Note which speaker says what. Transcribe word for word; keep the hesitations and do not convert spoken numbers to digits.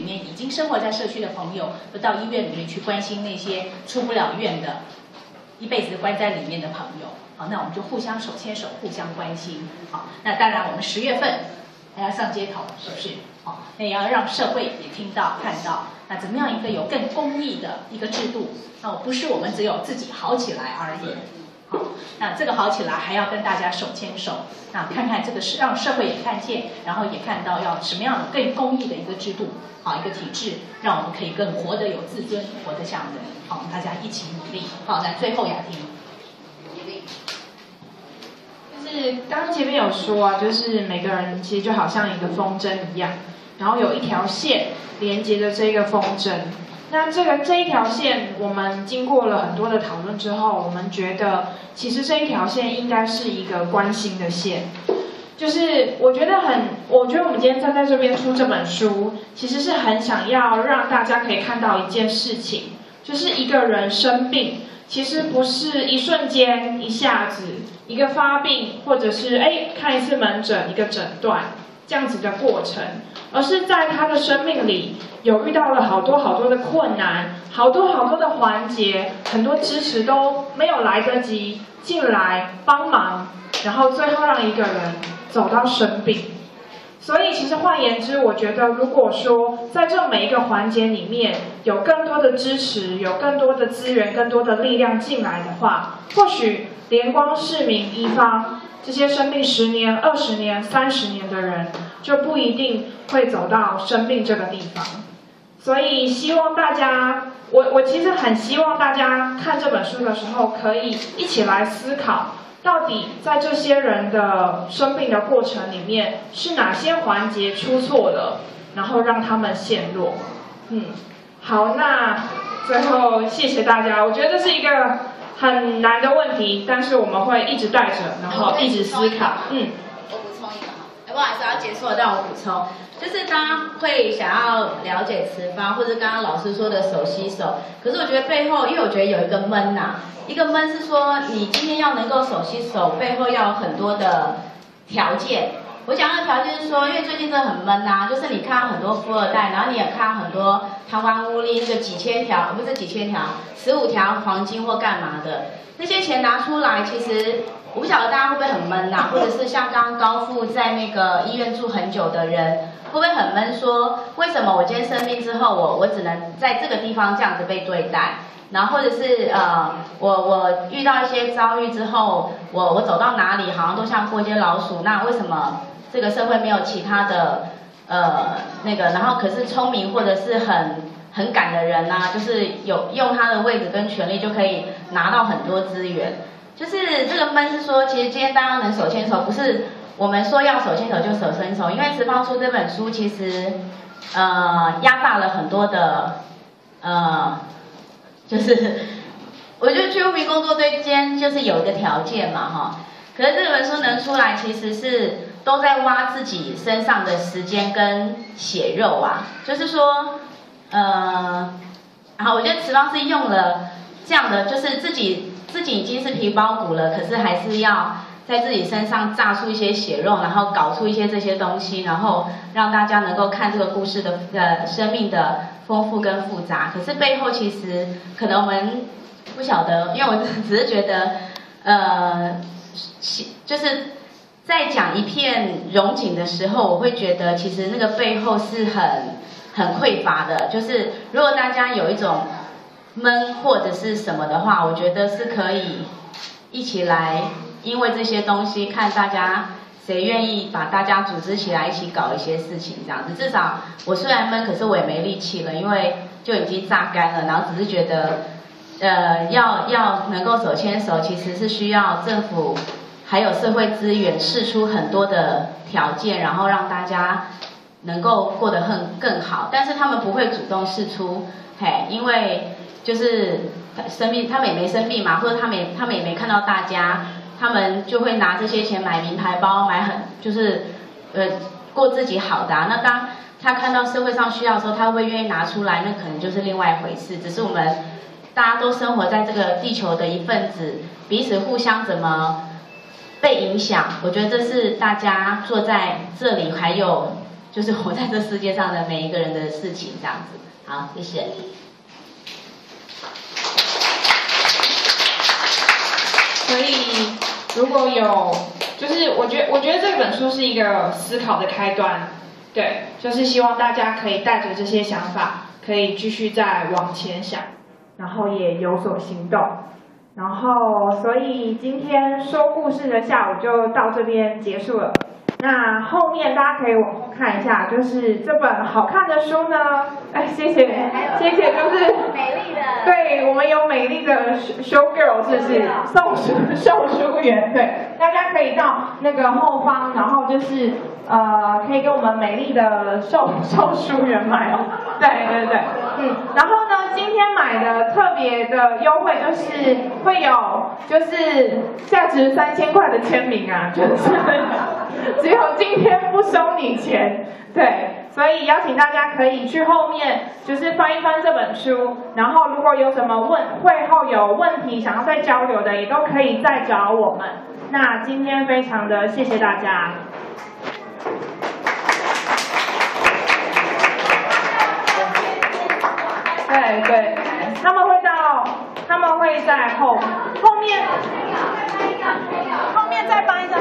Speaker 1: 面已经生活在社区的朋友，都到医院里面去关心那些出不了院的、一辈子关在里面的朋友。好，那我们就互相手牵手，互相关心。好，那当然我们十月份还要上街头，是不是？好，那也要让社会也听到、看到。那怎么样一个有更公益的一个制度？那不是我们只有自己好起来而已。好，那这个好起来还要跟大家手牵手，那看看这个是让社会也看见，然后也看到要什么样的更公益的一个制度，好一个体制，让我们可以更活得有自尊，活得像人。好，我们大家一起努力。好，那最后雅婷。
Speaker 2: 就是刚前面有说啊，就是每个人其实就好像一个风筝一样，然后有一条线连接着这个风筝。那这个这一条线，我们经过了很多的讨论之后，我们觉得其实这一条线应该是一个关心的线。就是我觉得很，我觉得我们今天站在这边出这本书，其实是很想要让大家可以看到一件事情，就是一个人生病，其实不是一瞬间一下子一个发病，或者是哎看一次门诊一个诊断这样子的过程，而是在他的生命里有遇到了好多好多的困难，好多好多的环节，很多支持都没有来得及进来帮忙，然后最后让一个人走到生病。所以其实换言之，我觉得如果说在这每一个环节里面有更多的支持，有更多的资源，更多的力量进来的话，或许连光市民一方这些生病十年、二十年、三十年的人，就不一定会走到生病这个地方。所以希望大家，我我其实很希望大家看这本书的时候，可以一起来思考，到底在这些人的生病的过程里面，是哪些环节出错了，然后让他们陷落。嗯，好，那最后谢谢大家。我觉得这是一个很难的问题，但是我们会一直带着，然后一直思考。嗯，
Speaker 3: 我补充一个哈，哎，不好意思，要结束了，让我补充，就是大家会想要了解持方，或者刚刚老师说的手洗手，可是我觉得背后，因为我觉得有一个闷呐、啊，一个闷是说你今天要能够手洗手，背后要有很多的条件。我讲的条件是说，因为最近真的很闷呐、啊，就是你看到很多富二代，然后你也看到很多贪官污吏，那个几千条，不是几千条，十五条黄金或干嘛的，那些钱拿出来，其实我不晓得大家会不会很闷呐、啊，或者是像刚刚高富在那个医院住很久的人，会不会很闷？说为什么我今天生病之后，我我只能在这个地方这样子被对待？然后或者是呃，我我遇到一些遭遇之后，我我走到哪里好像都像过街老鼠，那为什么这个社会没有其他的呃那个？然后可是聪明或者是很很赶的人啊，就是有用他的位置跟权力就可以拿到很多资源。就是这个闷是说，其实今天大家能手牵手，不是我们说要手牵手就手牵手，因为《持方书》这本书其实呃压榨了很多的呃。就是我觉得去污名工作这间就是有一个条件嘛哈，可是这本书能出来，其实是都在挖自己身上的时间跟血肉啊，就是说，呃，然后我觉得持方是用了这样的，就是自己自己已经是皮包骨了，可是还是要在自己身上榨出一些血肉，然后搞出一些这些东西，然后让大家能够看这个故事的呃生命的丰富跟复杂。可是背后其实可能我们不晓得，因为我只是觉得，呃，就是在讲一片荣景的时候，我会觉得其实那个背后是很很匮乏的。就是如果大家有一种闷或者是什么的话，我觉得是可以一起来。因为这些东西，看大家谁愿意把大家组织起来一起搞一些事情，这样子。至少我虽然闷，可是我也没力气了，因为就已经榨干了。然后只是觉得，呃，要要能够手牵手，其实是需要政府还有社会资源释出很多的条件，然后让大家能够过得更更好。但是他们不会主动释出，嘿，因为就是生病，他们也没生病嘛，或者他们也他们也没看到大家。他们就会拿这些钱买名牌包，买很就是呃过自己好的、啊。那当他看到社会上需要的时候，他会不会愿意拿出来？那可能就是另外一回事。只是我们大家都生活在这个地球的一份子，彼此互相怎么被影响？我觉得这是大家坐在这里，还有就是活在这世界上的每一个人的事情，这样子。好，谢谢。
Speaker 2: 所以如果有，就是我觉得我觉得这本书是一个思考的开端，对，就是希望大家可以带着这些想法，可以继续再往前想，然后也有所行动。然后，所以今天说故事的下午就到这边结束了。那后面大家可以往后看一下，就是这本好看的书呢，哎，谢谢，谢谢，就是
Speaker 3: 美丽的，
Speaker 2: 对我们有美丽的 show girl， 是不是？送书售书员，对，大家可以到那个后方，然后就是呃，可以跟我们美丽的售售书员买哦，对对对，嗯，然后呢，今天买的特别的优惠就是会有就是价值三千块的签名啊，就是只有今天不收你钱，对，所以邀请大家可以去后面就是翻一翻这本书，然后如果有什么问会后有问题想要再交流的，也都可以再找我们。那今天非常的谢谢大家。对对，他们会到，他们会在后后面，后面再搬一张。